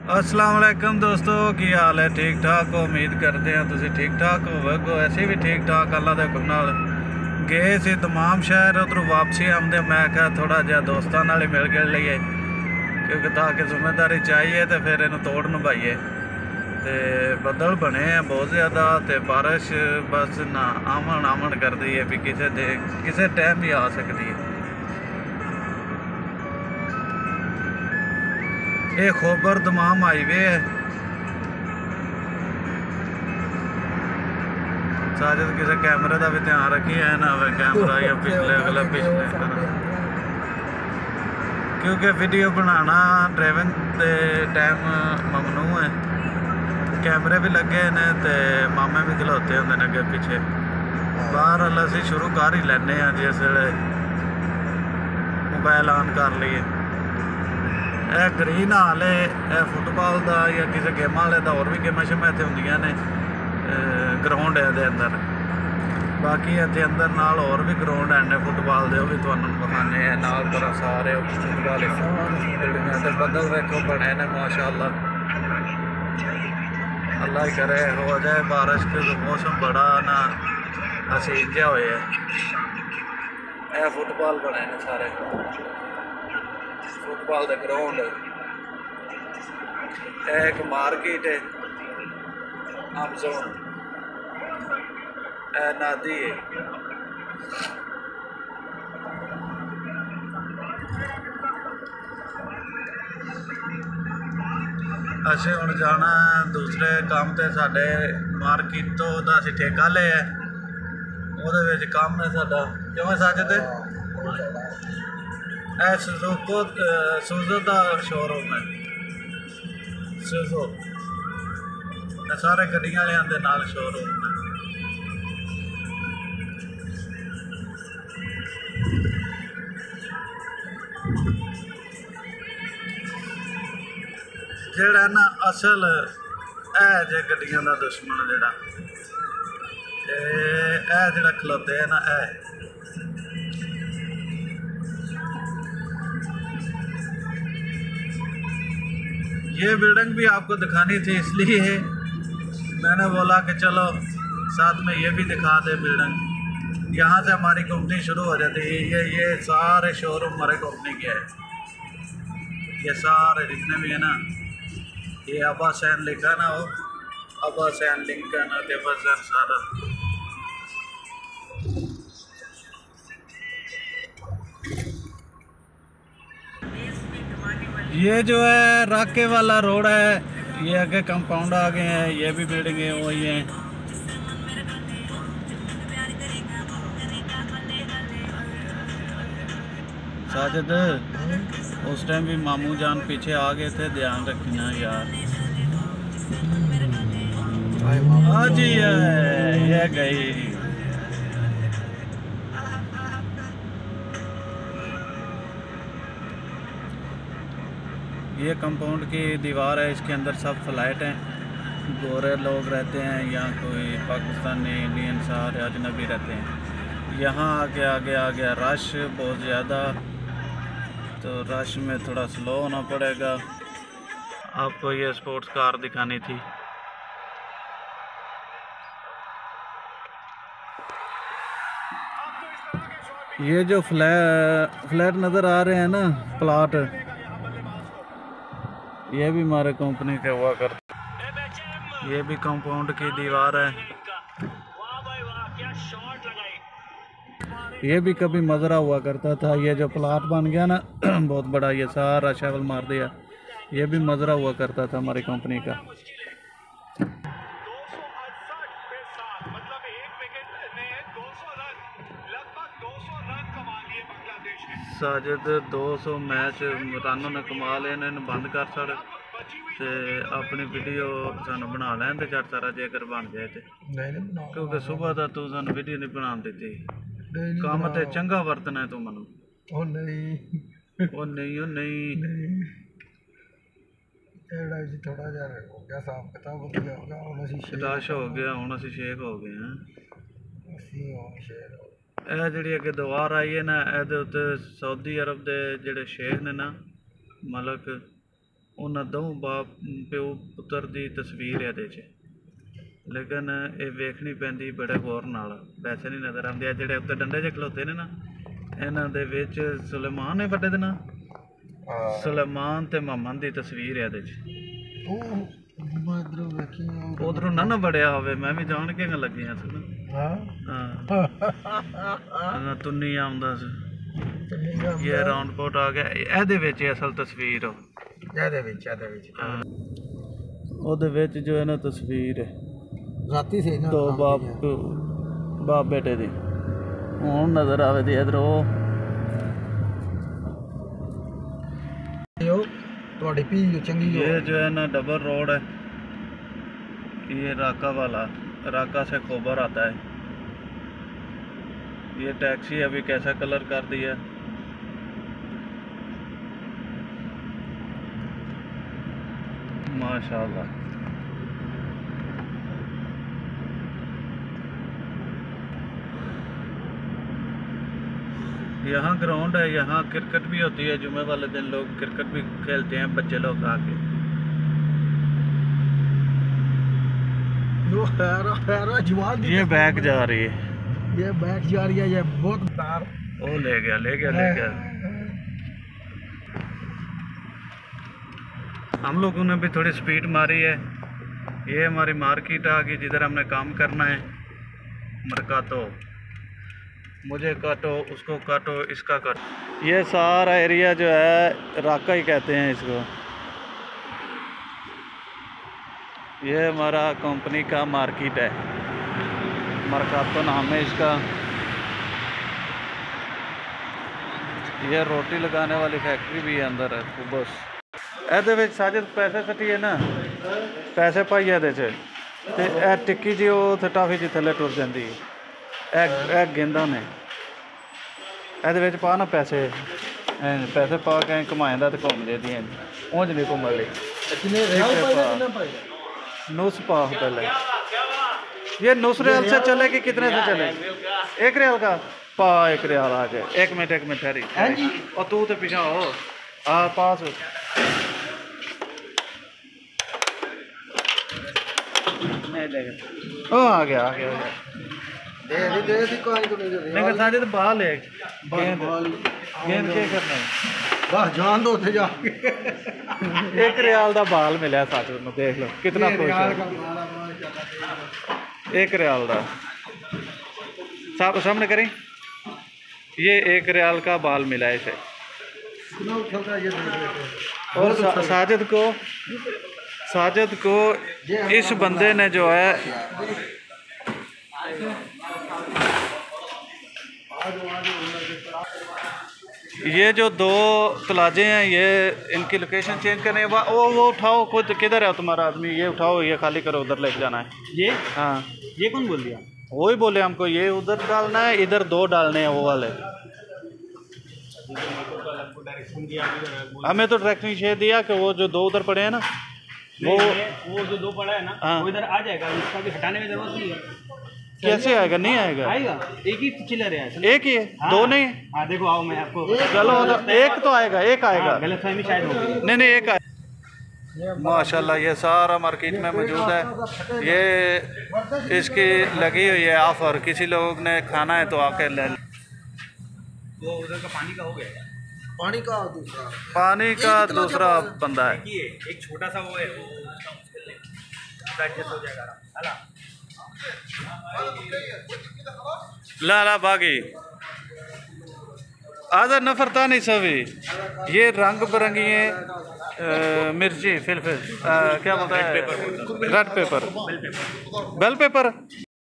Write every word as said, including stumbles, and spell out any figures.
अस्सलाम वालेकुम दोस्तों, की हाल है? ठीक ठाक हो? उम्मीद करते हैं तुम ठीक ठाक हो। ऐसे भी ठीक ठाक अल्लाह के हुक्म नाल गए सी तमाम शहर। उधरों वापसी आमदे मैं क्या थोड़ा जहा दोस्तों नाल ही मिल गिल लीए, क्योंकि ताकि जिम्मेदारी चाहिए तो फिर इन्हू तोड़ निभाइए। तो बदल बने हैं बहुत ज़्यादा, तो बारिश बस ना आमन आमन कर दी है भी किसी दे किसी टाइम भी आ सकती है। ये खोबर दमाम हाईवे है। साजिद किसी कैमरे का भी ध्यान रखिए है ना, कैमरा या पिछले अगला पिछले, क्योंकि वीडियो बनाना ड्राइविंग के टाइम ममनू है। कैमरे भी लगे ने ते मामे भी खलोते होंगे अगे पिछे। बाहर असी शुरू कर ही लेने जिस वे मोबाइल ऑन कर लीए। यह ग्रीन हाल है, यह फुटबॉल का या किसी गेम वाले का, होर भी गेमां शेमां इत्थे होंदियां ने ग्राउंड है अंदर। बाकी इत्थे अंदर नाल होर भी ग्राउंड है फुटबॉल के, भी तुहानूं विखाने हैं नाल तरह सारे फुटबॉल बिल्डिंगां ते बदल वेखो बने ने माशाअल्लाह। अल्लाह ही करे हो जाए बारिश के, तो मौसम बड़ा ना हसीन जिहा होया है। यह फुटबॉल बने ने सारे, फुटबॉल का ग्राउंड। एक मार्केट है अमजोन, नदी है। असीं हुण जाना दूसरे काम ते, साडे मार्केट तो असीं ठेका लिया, उहदे विच काम है साडा। क्यों साजिद? ए सुजुको सुजो का शोरूम है, सुजो सारे गड्डियां वालियां दे नाल शोरूम है। जेड़ा ना असल है जे गड्डियां का दुश्मन जेड़ा ए जेड़ा खलोते है ना, ए ये बिल्डिंग भी आपको दिखानी थी, इसलिए मैंने बोला कि चलो साथ में ये भी दिखा दे बिल्डिंग। यहाँ से हमारी कंपनी शुरू हो जाती है। ये ये सारे शोरूम हमारे कंपनी के हैं। ये सारे जितने भी है ना, ये अबा सैन लिखा ना, वो अबा सैन लिंकन अबा सैन सारा। ये जो है राके वाला रोड है, ये आगे कंपाउंड आ गए हैं, ये भी बिल्डिंगें वही हैं। साजिद उस टाइम भी मामू जान पीछे आ गए थे, ध्यान रखना यार। हाँ जी, ये गई। ये कंपाउंड की दीवार है, इसके अंदर सब फ्लैट हैं। गोरे लोग रहते हैं या कोई पाकिस्तानी इंडियन सारे अजनबी रहते हैं। यहाँ आगे आगे आ गया रश बहुत ज़्यादा, तो रश में थोड़ा स्लो होना पड़ेगा। आपको ये स्पोर्ट्स कार दिखानी थी। ये जो फ्लैट फ्लैट नज़र आ रहे हैं ना, प्लाट, ये भी हमारे कंपनी के हुआ करते। ये भी कंपाउंड की दीवार है। ये भी कभी मजरा हुआ करता था। ये जो प्लाट बन गया ना बहुत बड़ा, ये सारा शैवल मार दिया। ये भी मजरा हुआ करता था हमारी कंपनी का। साजिद दो सौ मैच रन ने कमा ले, इन्हें बंद कर सड़ ते अपनी वीडियो सानू बना लैन दे चट सारा, जेकर बन जाए तो। क्योंकि सुबह का तू सानू वीडियो नहीं बना देती। काम ते चंगा वरतना है तू मनु। ओ नहीं ओ नहीं ओ नहीं थोड़ा जा हो गया साफ किताब हो गया, रश हो गया, हुण असीं शेख हो गए हैं। यह जी अगे दीवार आई है ना, ये उत्ते सऊदी अरब के जोड़े शेख ने ना, मलक उन्होंने दो बाप प्यो पुत्र की तस्वीर है ये, लेकिन ये वेखनी पैंदी बड़े गौर नाल, वैसे नहीं नज़र आते। जेडे उत्ते डंडे च खलोते ने ना, इन्हां दे विच सुलेमान है बड़े दिन, सुलेमान ते मोहम्मद की तस्वीर है ये। उधरों ना ना बड़िया होवे, मैं भी जान के लगियां सी ना। हाँ तुन्नी आउंदा सी, ये राउंड बोट आ गया। एहदे विच असल तस्वीर हो, एहदे विच एहदे विच ओहदे विच जो है ना तस्वीर है राती से ना, दो बाप बाप बेटे दी हुण नजर आवे दी। इधर ओ थोड़ी पी चंगी, ये जो है ना डबल रोड है, ये राका वाला, राका से खोबर आता है। ये टैक्सी अभी कैसा कलर कर दिया, माशाल्लाह। यहाँ ग्राउंड है, यहाँ क्रिकेट भी होती है, जुमे वाले दिन लोग क्रिकेट भी खेलते हैं बच्चे लोग आके। ये बैक जा रही है, ये बैक जा रही है, ये बहुत तार ओ ले गया ले गया ले गया। हम लोगों ने भी थोड़ी स्पीड मारी है। ये हमारी मार्केट आ गई जिधर हमने काम करना है। मरकातो, मुझे काटो, उसको काटो, इसका काटो। ये सारा एरिया जो है राका ही कहते हैं इसको। ये हमारा कंपनी का मार्केट है, मरकातो नाम है इसका। ये रोटी लगाने वाली फैक्ट्री भी है अंदर है। बस ਇਹਦੇ ਵਿੱਚ ਸਾਜਦ ਪੈਸੇ ਸੱਟੀਏ ਨਾ, ਪੈਸੇ ਪਾਈਏ ਇਹਦੇ 'ਚ, ਤੇ ਇਹ ਟਿੱਕੀ ਜੀ ਉਹ ਉੱਥੇ ਟਾਫੀ ਜੀ ਥੱਲੇ ਟੁਰ ਜਾਂਦੀ ਹੈ। ਇਹ ਇਹ ਗੇਂਦਾਂ ਨੇ, ਇਹਦੇ ਵਿੱਚ ਪਾ ਨਾ ਪੈਸੇ, ਪੈਸੇ पा के घुमाएंदा तो घूम देती हैं, ऊँच नहीं घूमने लिए। नुस पा पहले, ये नुस रियाल से चलेगी, कितने से चले? एक रियाल का पा, एक रियाल आ गए। एक मिनट एक मिनट ठहरी, और तू तो पीछा हो आ पास। ओ आ गया आ गया दे दे दे दी कोई को नहीं दे। नहीं साजिद बाल है, गेंद गेंद क्या करना है, बस जान दो उठे जाके। एक रियाल दा बाल मिला साजिद नु, देख लो कितना खुश है। एक रियाल दा साहब सामने करें, ये एक रियाल का बाल मिला इसे। और सा, साजिद को साजिद को इस बंदे ने जो है ये जो दो तलाजे हैं, ये इनकी लोकेशन चेंज करने के बाद वो वो उठाओ खुद, किधर है तुम्हारा आदमी, ये उठाओ, ये खाली करो, उधर लेके जाना है। ये हाँ ये कौन बोल दिया? वही बोले हमको, ये उधर डालना है, इधर दो डालने हैं वो वाले। हमें तो डायरेक्शन शेयर दिया कि वो जो दो उधर पड़े हैं ना, वो वो जो दो पड़ा है ना, हाँ, वो इधर आ जाएगा, इसका भी हटाने की जरूरत नहीं है। कैसे आएगा? नहीं आएगा, आएगा एक ही चिल्लर है, एक ही है, हाँ, दो नहीं। हाँ देखो आओ मैं आपको, चलो एक तो आएगा, एक आएगा, गलतफहमी शायद होगी। नहीं नहीं एक आएगा। माशाल्लाह ये सारा मार्केट में मौजूद है। ये इसकी लगी हुई है ऑफर, किसी लोग ने खाना है तो आके ले। वो उधर का पानी का हो गया, पानी का दूसरा पानी का दूसरा बंदा है। एक छोटा सा वो है, वो एडजस्ट हो जाएगा। ला ला बागी आजा नफरता नहीं सभी। ये रंग बिरंगी है मिर्ची फिलफिल क्या बोलता है, रेड पेपर, बेल पेपर।